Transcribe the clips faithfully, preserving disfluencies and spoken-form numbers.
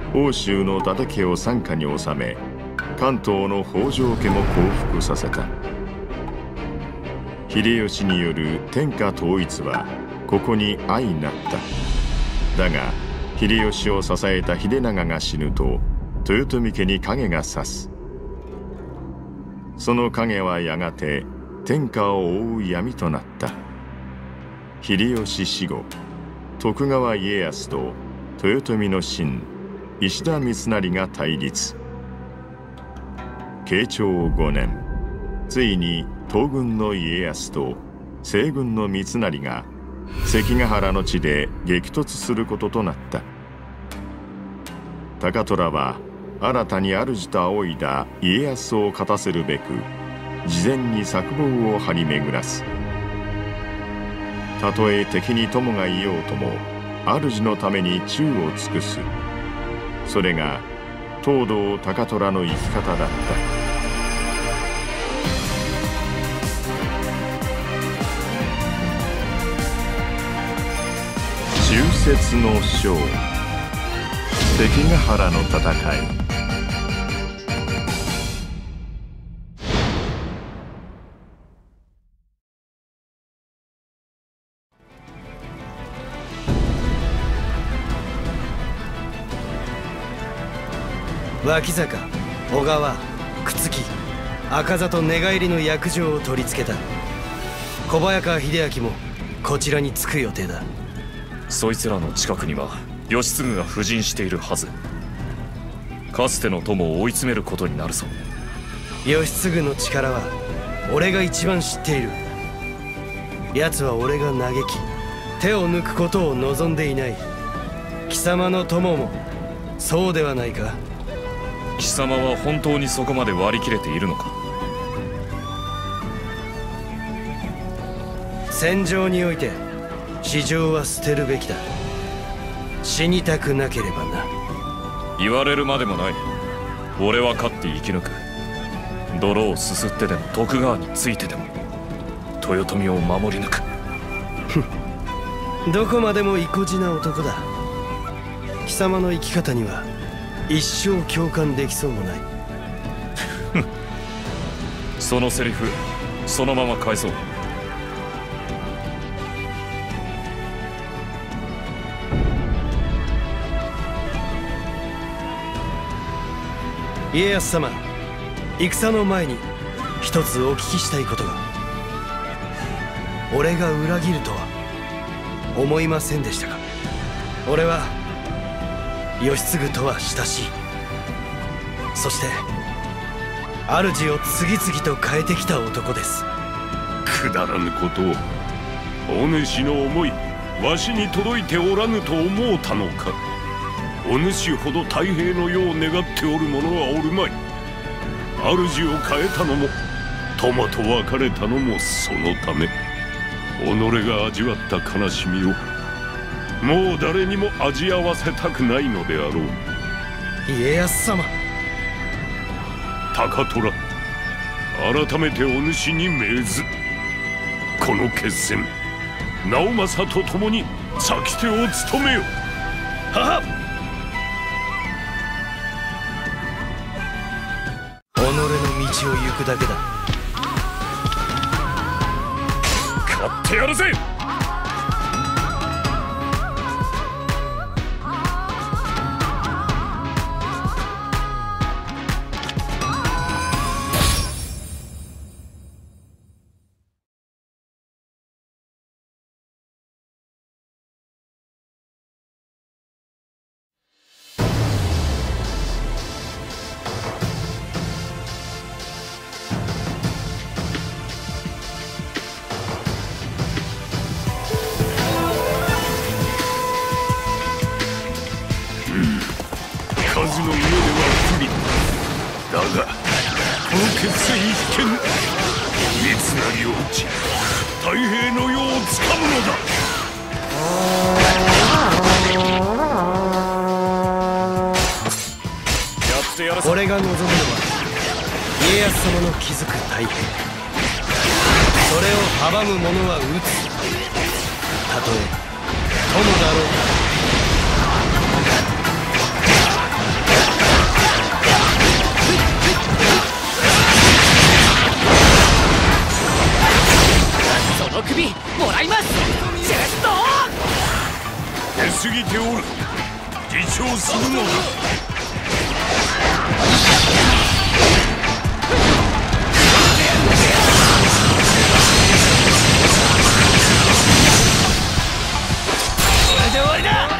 奥州の伊達家を傘下に収め、関東の北条家も降伏させた。秀吉による天下統一はここに相なった。だが秀吉を支えた秀長が死ぬと豊臣家に影が差す。その影はやがて天下を覆う闇となった。秀吉死後、徳川家康と豊臣の臣石田三成が対立。慶長ごねん、ついに東軍の家康と西軍の三成が関ヶ原の地で激突することとなった。高虎は新たに主と仰いだ家康を勝たせるべく事前に策謀を張り巡らす。たとえ敵に友がいようとも主のために忠を尽くす。それが東堂高虎の生き方だった。中節の章、関ヶ原の戦い。 脇坂、小川、朽木、赤里寝返りの約定を取り付けた。小早川秀明もこちらに着く予定だ。 そいつらの近くには義継が布陣しているはず。かつての友を追い詰めることになるぞ。 義継の力は俺が一番知っている。奴は俺が嘆き手を抜くことを望んでいない。貴様の友もそうではないか。 貴様は本当にそこまで割り切れているのか。 戦場において私情は捨てるべきだ。死にたくなければな。 言われるまでもない。俺は勝って生き抜く。泥をすすってでも徳川についてでも豊臣を守り抜く。 どこまでも意固地な男だ。貴様の生き方には一生共感できそうもない。 そのセリフそのまま返そう。 家康様、戦の前に一つお聞きしたいことが。俺が裏切るとは思いませんでしたか。俺は義継とは親しい。そして主を次々と変えてきた男です。 くだらぬことを。お主の思いわしに届いておらぬと思うたのか。お主ほど太平の世を願っておる者はおるまい。主を変えたのも友と別れたのもそのため。己が味わった悲しみをもう誰にも味わわせたくないのであろう。 家康様。 高虎、改めてお主に命ず。この決戦直政と共に先手を務めよ。はは。 己の道を行くだけだ。 勝ってやるぜ。 数の上では不利だが、この決戦必見。三成を討ち太平の世をつかむのだ。 やってやるぞ。 俺が望むのは家康様の築く太平。それを阻む者は討つ。たとえ友だろうか。 長するのだ。 これで終わりだ。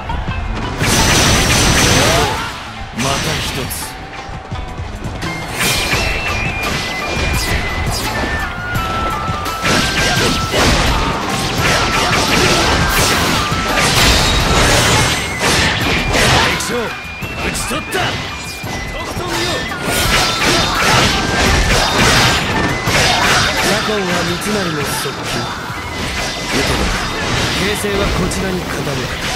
また一つ。打ち取った。とくと見よ。左近は三成の速球。打てば形勢はこちらに傾く。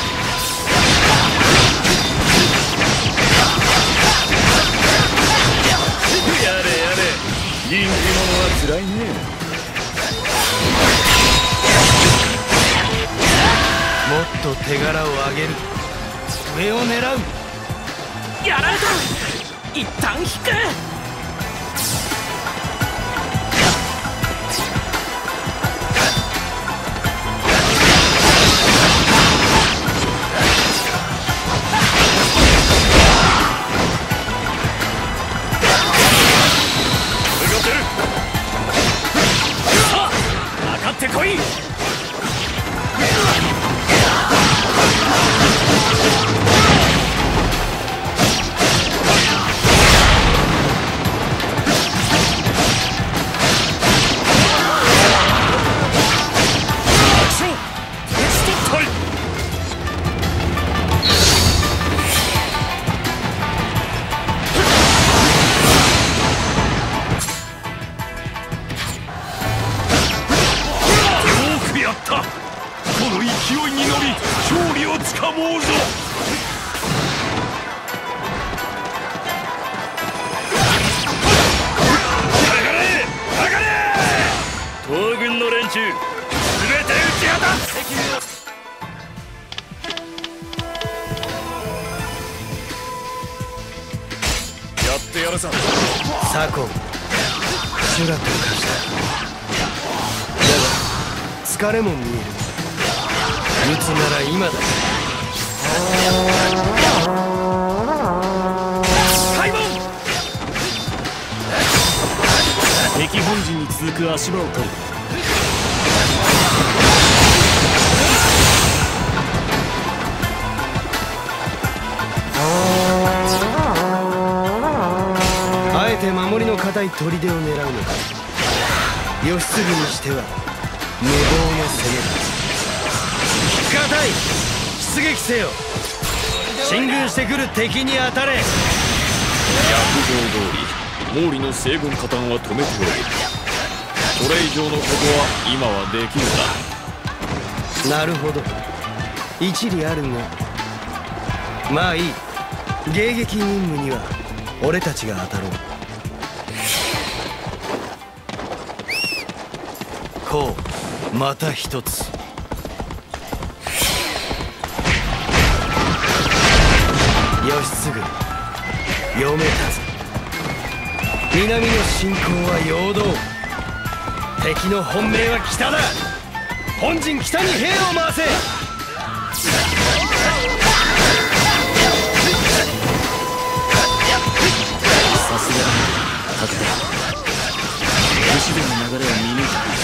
やれやれ、人気者はつらいね。もっと手柄を上げる。上を狙う。やられた。一旦引く。 俺が出る。さあ、かかってこい。 東軍の連中、すべて打ち果たす。 やってやるさ。 左近、シュラと化した。だが疲れも見える。撃つなら今だ。開門。敵本陣に続く足場を取る。あえて守りの固い砦を狙うのだ。義継にしては無謀な攻めだ。固い、出撃せよ。進軍してくる敵に当たれ。 約定通り毛利の西軍加担は止めておる。これ以上のことは今はできぬなるほど、一理あるが、まあいい。迎撃任務には俺たちが当たろう。こう、また一つ。義継、読めたぞ。南の侵攻は陽動。敵の本命は北だ。本陣北に兵を回せ。さすが武田、武士道の流れを見抜いた。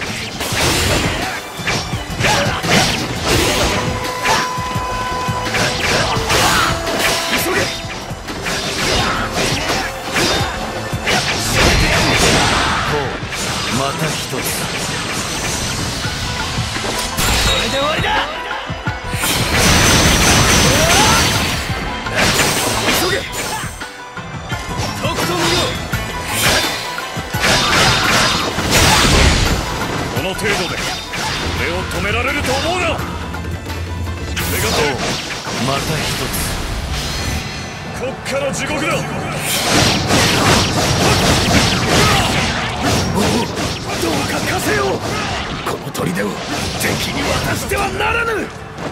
急げ。こう、また一つ。これで終わりだ。急げ。とくと見よ。 この程度で俺を止められると思うな。俺が出る。 また一つ。 こっから地獄だ。 どうか貸せよ。この砦を敵に渡してはならぬ。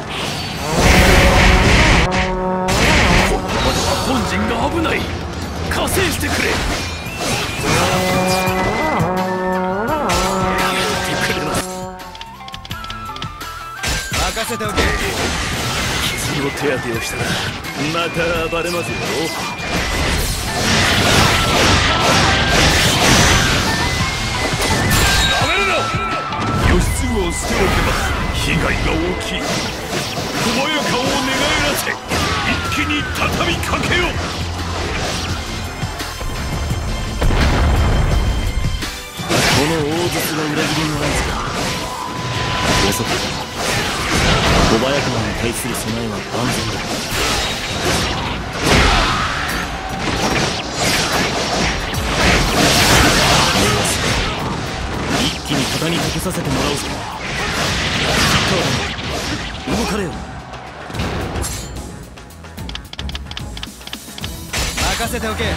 このままでは本陣が危ない。加勢してくれ。やってくれます。任せておけ。絆の手当てをしたらまた暴れますよ。 ダメだ。義継を捨ておけば被害が大きい。小早川を寝返らせ一気に畳みかけよう。 この大筒が裏切りの合図か。遅く小早川に対する備えは万全だ。一気に畳みかけさせてもらおうぞ。動かれよ。任せておけ。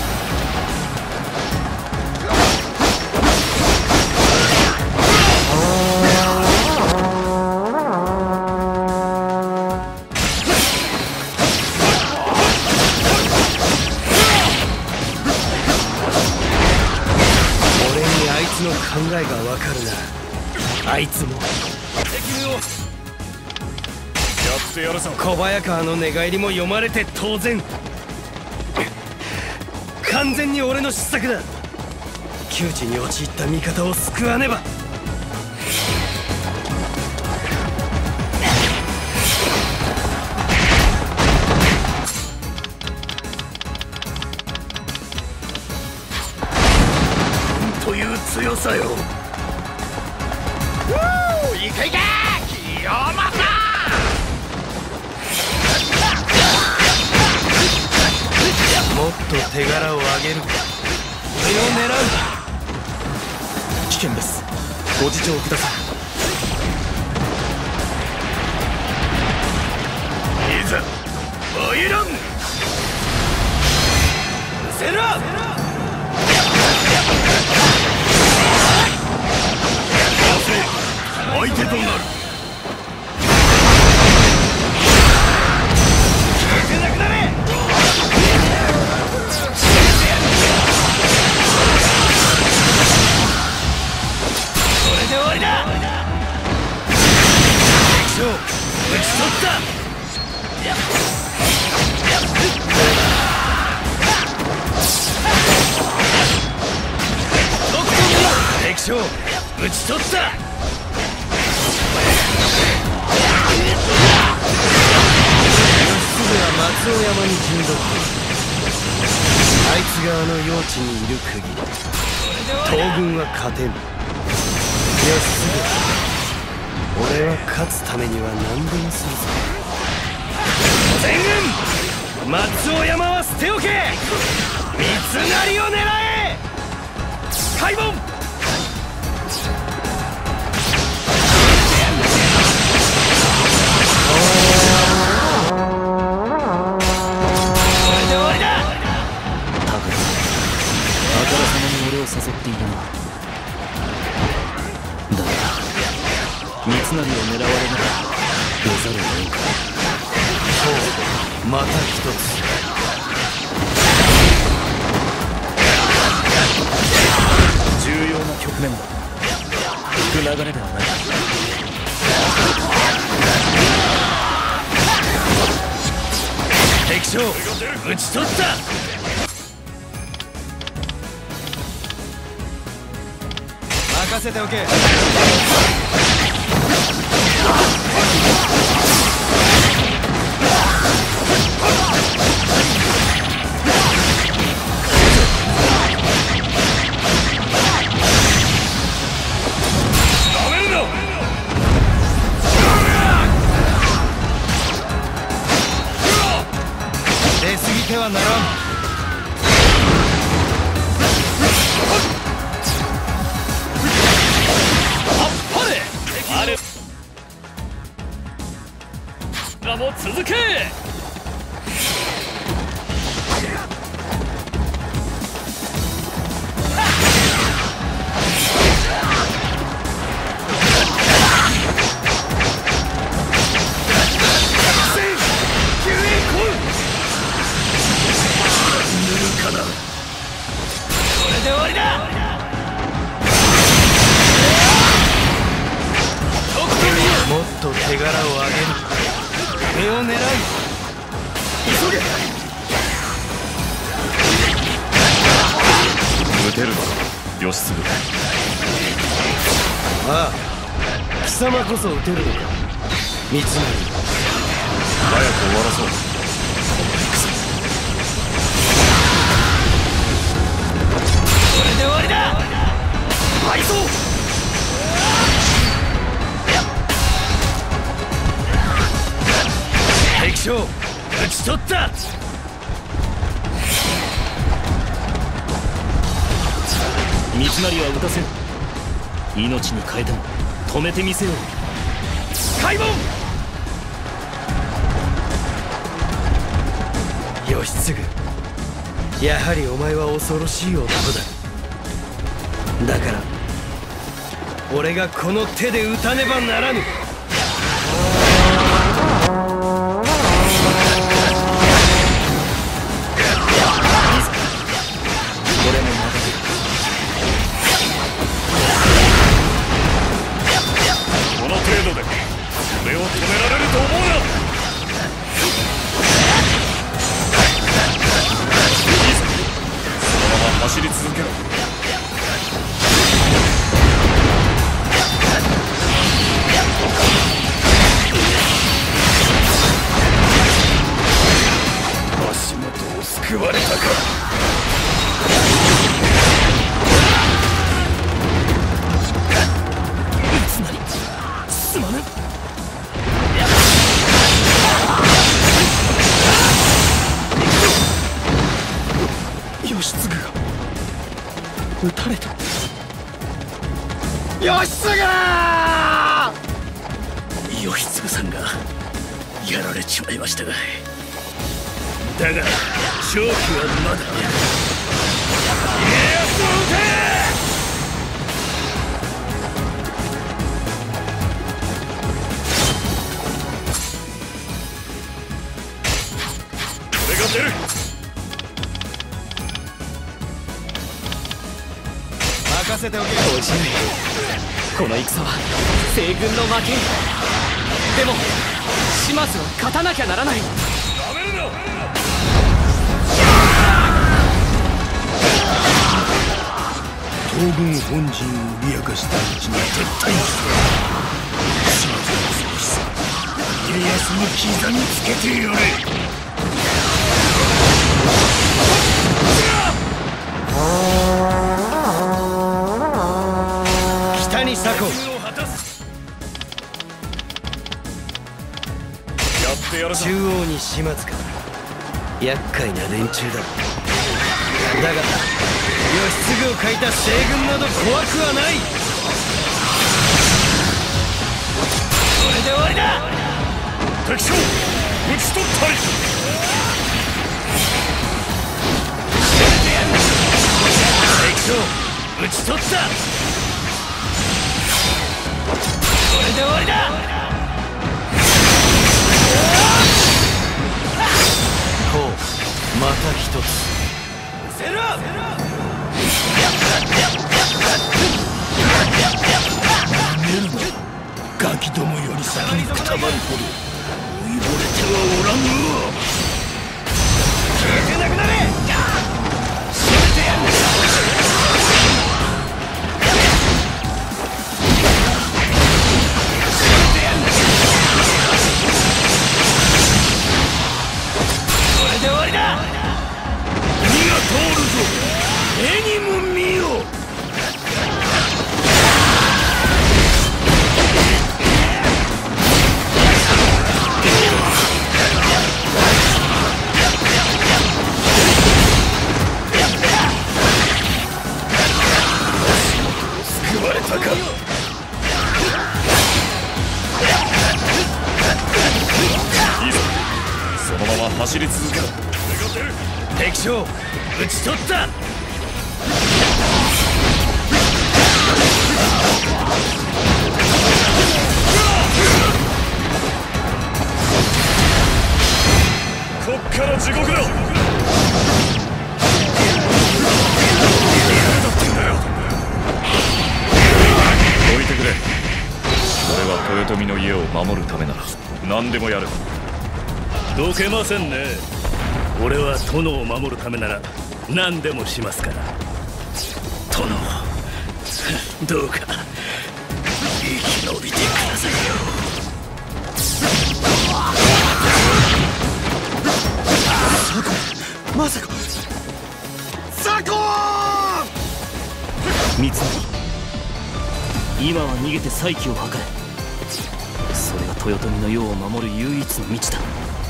考えがわかるな。あいつも責任をやってやるぞ。小早川の寝返りも読まれて当然。完全に俺の失策だ。窮地に陥った味方を救わねば。という強さよ。 いけいけ清正。 もっと手柄を上げる。それを狙う。危険です。ご自重ください。いざ参らん。せら相手となる。出なくなれ。これで終わりだ。敵将討ち取った。敵将討ち取った。松尾山に陣取ってあいつがあの用地にいる限り東軍は勝てん。よしすぐ俺は勝つためには何でもするぞ。全軍松尾山は捨ておけ。三成を狙え。開門。誘っているな。だが三成を狙われながら出ざるを得んか。そうまた一つ。重要な局面だ。引く流れではない。敵将討ち取った。任せておけ。ダメだ。出過ぎてはならん。もう続け。もっと手柄を上げる。上を狙う。 義継。 ああ、貴様こそ撃てるのか三成。 早く終わらそう。 これで終わりだ。敗走。敵将討ち取った。三成は撃たせん。命に変えても止めてみせよう。開門。義継、やはりお前は恐ろしい男だ。だから俺がこの手で撃たねばならぬ。俺もまだこの程度で俺を止められると思うな。そのまま走り続けろ。足元を救われたか。すまぬ。義経が撃たれた。 義経！ 義経さんがやられちまいましたが、だが勝機はまだ。家康を撃て！ 俺が出る。 任せておけ。おじい、この戦は西軍の負け。でも島津は勝たなきゃならない。 やめるな。 東軍本陣を脅かしたうちに撤退して島津の恐ろしさ家康に刻みつけてやれ。北に左近。 やってやるぞ。 中央に島津か。厄介な連中だ。だが義経を欠いた西軍など怖くはない。これで終わりだ。 敵将討ち取ったり。 敵将討ち取った。これで終わりだ。こうまた一つ。せろ。ガキどもより先にくたばるほど老いぼれてはおらんの。消えてなくなれ。締めてやる。これで終わりだ。火が通るぞ。目にも見よ。救われたか。 いいぞ。そのまま走り続けろ。 敵将討ち取った。 こっから地獄だ。どいてくれ。俺は豊臣の家を守るためなら何でもやる。 どけませんね。俺は殿を守るためなら何でもしますから。殿。 どうか生き延びてくださいよ。まさかザコーン！三成、今は逃げて再起を図れ。それが豊臣の世を守る唯一の道だ。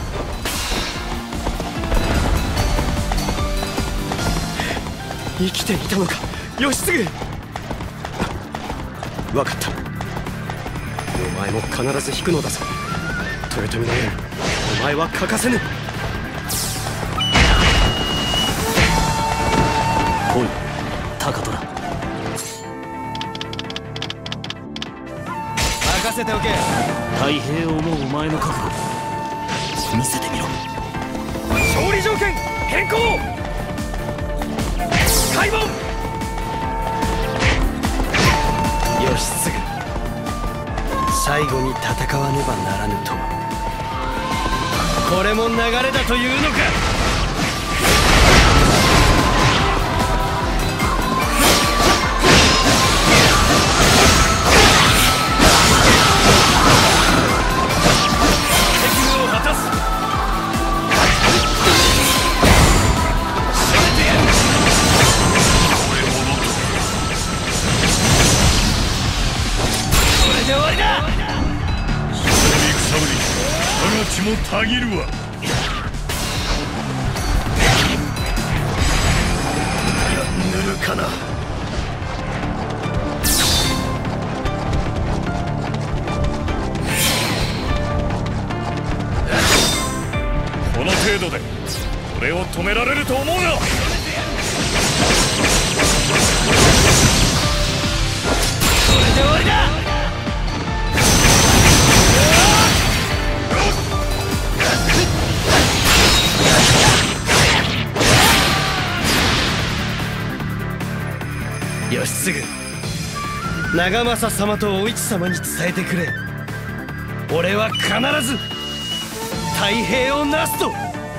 生きていたのか義経。分かった、お前も必ず引くのだぞ。豊臣の世にお前は欠かせぬ。おい高虎、任せておけ。太平を思うお前の覚悟見せてみろ。勝利条件変更。開門。義経、最後に戦わねばならぬとはこれも流れだというのか。 血もたぎるわ。 やんぬるかな。 この程度で俺を止められると思うな。これで終わりだ。義経、長政様とお市様に伝えてくれ。俺は必ず太平をなすと。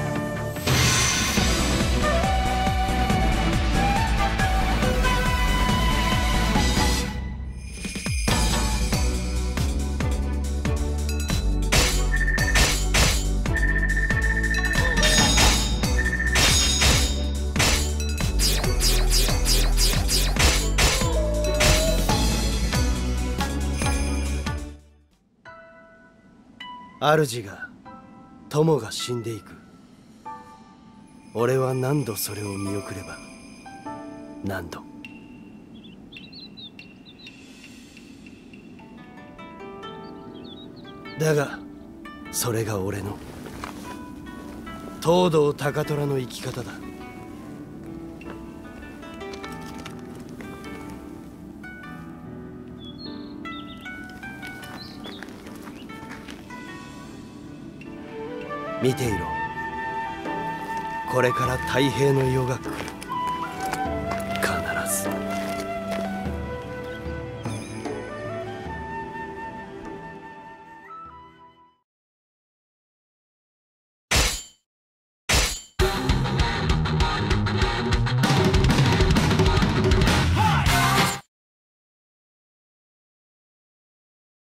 主が友が死んでいく。俺は何度それを見送れば何度。だがそれが俺の東堂高虎の生き方だ。見ていろ、これから太平の世が来る。必ず。